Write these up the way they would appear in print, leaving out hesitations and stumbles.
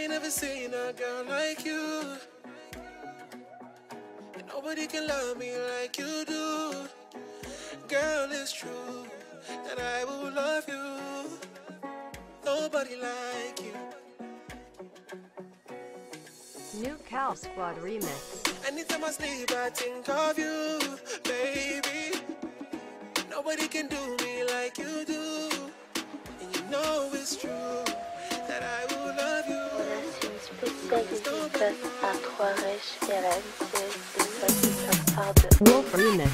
ain't never seen a girl like you. And nobody can love me like you do. Girl, it's true that I will love you. Nobody like you. New Cal Squad remix. Anytime I sleep, I think of you, baby. Nobody can do me like you do. And you know it's true that I will love you. Voilà, c'est une spéciale dédicace à 3 Rech et à la vitesse. Et ça, c'est sa part de Wolf remix.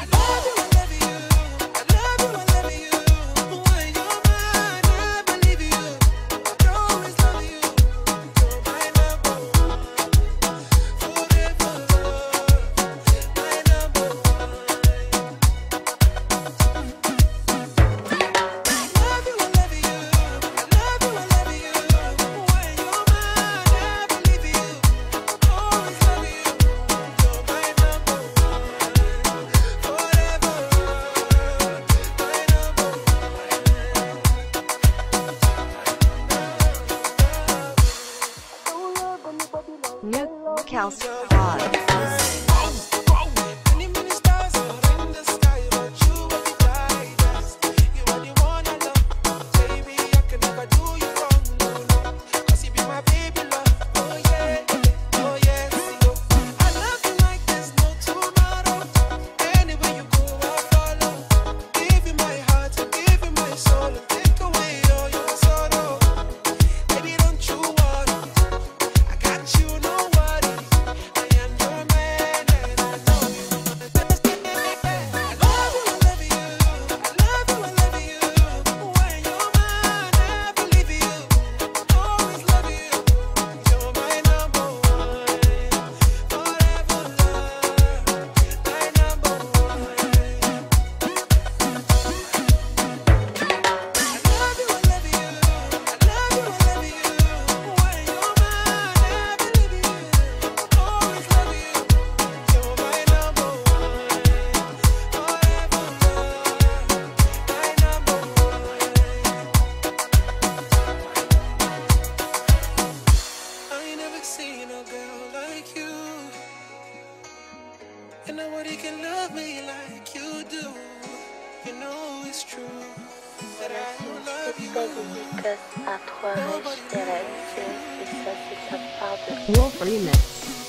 New Cal Squad. And nobody can love me like you do. You know it's true that I will love you. spéciale dédicace à 3 Rech et à la vitesse. Et ça, c'est sa part de Wolf remix.